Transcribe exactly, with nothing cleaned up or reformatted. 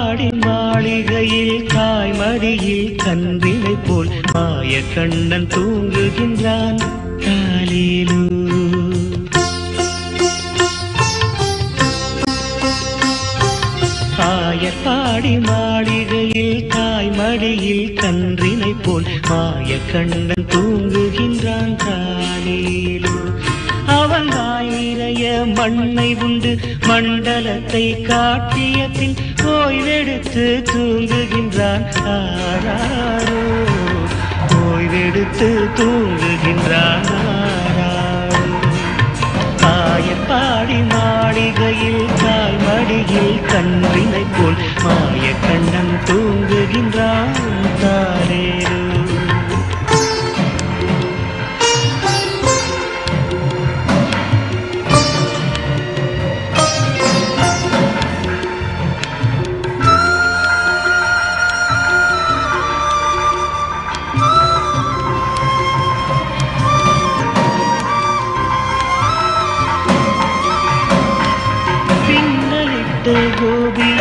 ஆயப்பாடி மாளிகையில் தாய்மடியில் கன்றினை போல் மாய கண்ணன் தூங்குகின்றான் தாலேலோ. ஆயப்பாடி மாளிகையில் தாய்மடியில் கன்றினை போல் மாய கண்ணன் தூங்குகின்றான் தாலேலோ. அவன் வாய் நிறைய மண்ணை உண்டு மண்டலத்தை காட்டிய பின் ஓய்வெடுத்து தூங்குகின்றான் ஆராரோ. ஓய்வெடுத்து தூங்குகின்றான் ஆராரோ. ஆயப்பாடி மாளிகையில் தாய்மடியில் கன்றினை போல் மாய கண்ணன் தூங்குகின்றான் தாலேலோ. கோபி